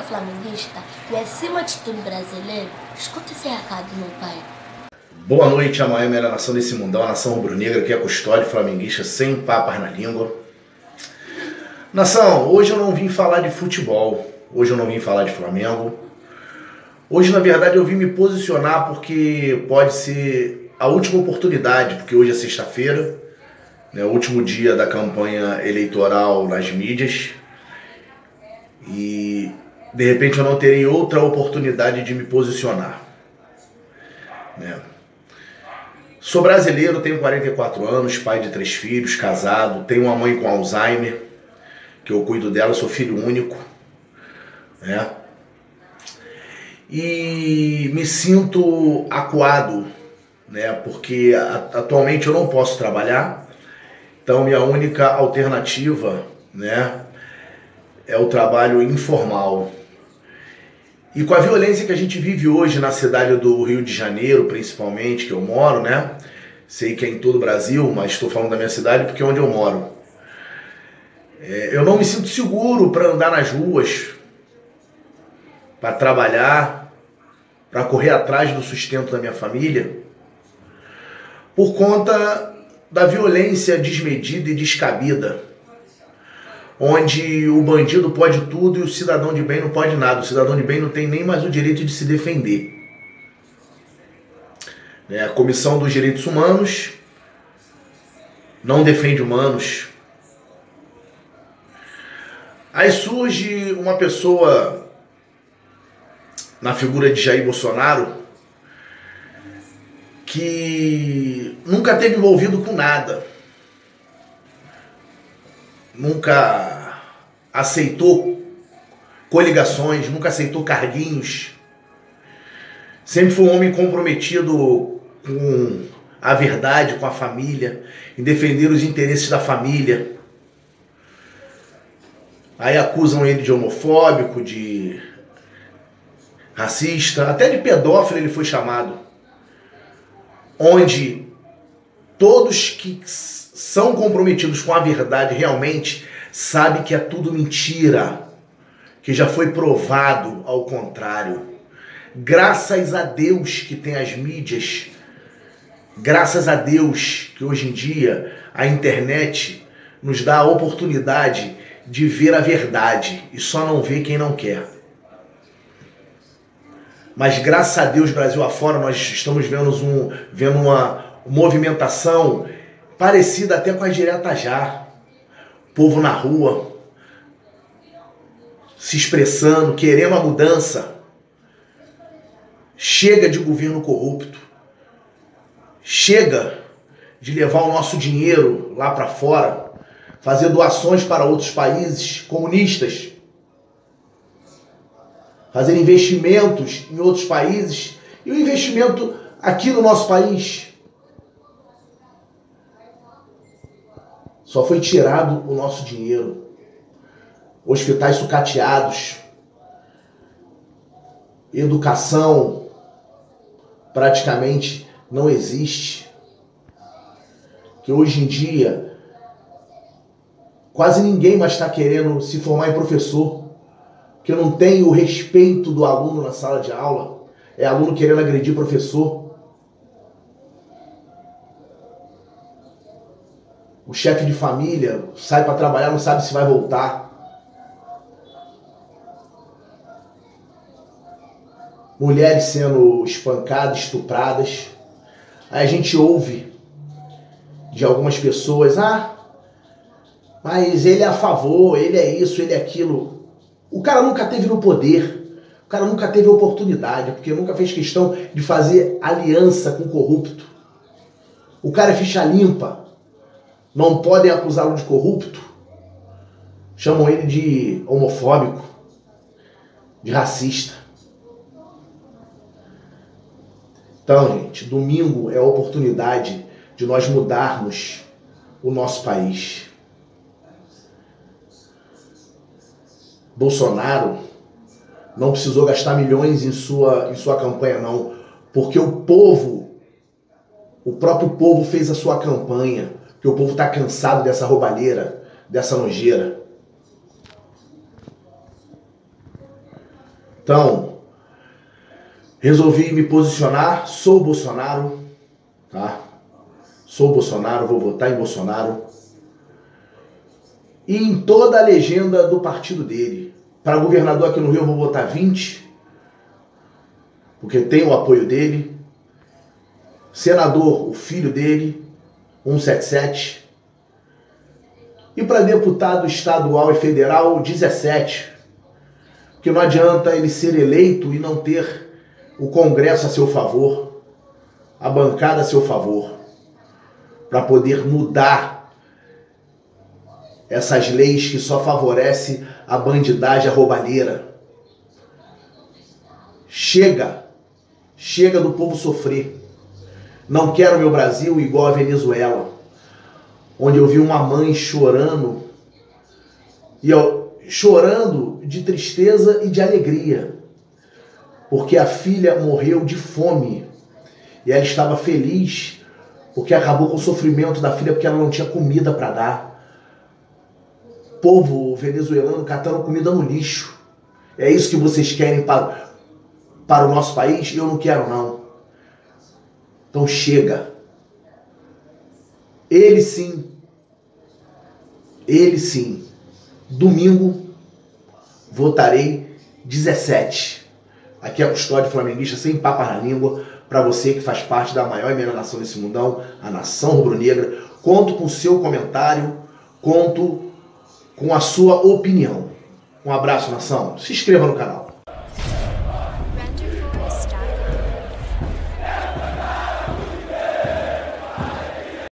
flamenguista e, acima de tudo, brasileiro, escuta esse recado, meu pai. Boa noite, a maior nação desse mundão, a nação rubro-negra, que é custódio flamenguista sem papas na língua. Nação, hoje eu não vim falar de futebol, hoje eu não vim falar de Flamengo. Hoje, na verdade, eu vim me posicionar porque pode ser a última oportunidade, porque hoje é sexta-feira, né, o último dia da campanha eleitoral nas mídias. E, de repente, eu não terei outra oportunidade de me posicionar, né? Sou brasileiro, tenho 44 anos, pai de 3 filhos, casado, tenho uma mãe com Alzheimer, que eu cuido dela, sou filho único, né? E me sinto acuado, né? Porque atualmente eu não posso trabalhar, então minha única alternativa, né, é o trabalho informal. E com a violência que a gente vive hoje na cidade do Rio de Janeiro, principalmente, que eu moro, né? Sei que é em todo o Brasil, mas estou falando da minha cidade porque é onde eu moro. Eu não me sinto seguro para andar nas ruas, para trabalhar, para correr atrás do sustento da minha família, por conta da violência desmedida e descabida, onde o bandido pode tudo e o cidadão de bem não pode nada. O cidadão de bem não tem nem mais o direito de se defender. A Comissão dos Direitos Humanos não defende humanos. Aí surge uma pessoa na figura de Jair Bolsonaro que nunca esteve envolvido com nada, nunca aceitou coligações, nunca aceitou carguinhos, sempre foi um homem comprometido com a verdade, com a família, em defender os interesses da família. Aí acusam ele de homofóbico, de racista, até de pedófilo ele foi chamado. Onde todos que são comprometidos com a verdade realmente sabem que é tudo mentira, que já foi provado ao contrário. Graças a Deus que tem as mídias, graças a Deus que hoje em dia a internet nos dá a oportunidade de ver a verdade e só não vê quem não quer. Mas graças a Deus, Brasil afora, nós estamos vendo uma movimentação parecida até com a direta já. Povo na rua, se expressando, querendo a mudança. Chega de governo corrupto. Chega de levar o nosso dinheiro lá para fora, fazer doações para outros países comunistas, fazer investimentos em outros países e o investimento aqui no nosso país. Só foi tirado o nosso dinheiro. Hospitais sucateados. Educação praticamente não existe. Que hoje em dia quase ninguém mais está querendo se formar em professor, porque não tem o respeito do aluno na sala de aula. É aluno querendo agredir professor. O chefe de família sai para trabalhar, não sabe se vai voltar. Mulheres sendo espancadas, estupradas. Aí a gente ouve de algumas pessoas: mas ele é a favor, ele é isso, ele é aquilo. O cara nunca teve no poder, o cara nunca teve oportunidade, porque nunca fez questão de fazer aliança com o corrupto. O cara é ficha limpa. Não podem acusá-lo de corrupto. Chamam ele de homofóbico, de racista. Então, gente, domingo é a oportunidade de nós mudarmos o nosso país. Bolsonaro não precisou gastar milhões em sua campanha, não. Porque o próprio povo fez a sua campanha. Porque o povo está cansado dessa roubalheira, dessa nojeira. Então, resolvi me posicionar, sou Bolsonaro, tá? Sou Bolsonaro, vou votar em Bolsonaro. E em toda a legenda do partido dele. Para governador aqui no Rio eu vou votar 20, porque tem o apoio dele. Senador, o filho dele, 177. E para deputado estadual e federal, 17. Porque não adianta ele ser eleito e não ter o Congresso a seu favor, a bancada a seu favor, para poder mudar essas leis que só favorecem a bandidagem, a roubalheira. Chega do povo sofrer. Não quero meu Brasil igual a Venezuela, onde eu vi uma mãe chorando, chorando de tristeza e de alegria, porque a filha morreu de fome e ela estava feliz porque acabou com o sofrimento da filha, porque ela não tinha comida para dar. Povo venezuelano catando comida no lixo. É isso que vocês querem para o nosso país? Eu não quero, não. Então chega. Ele sim, domingo votarei 17. Aqui é a Custódia Flamenguista, sem papas na língua, para você que faz parte da maior e melhor nação desse mundão, a nação rubro-negra. Conto com o seu comentário, conto com a sua opinião. Um abraço, nação. Se inscreva no canal.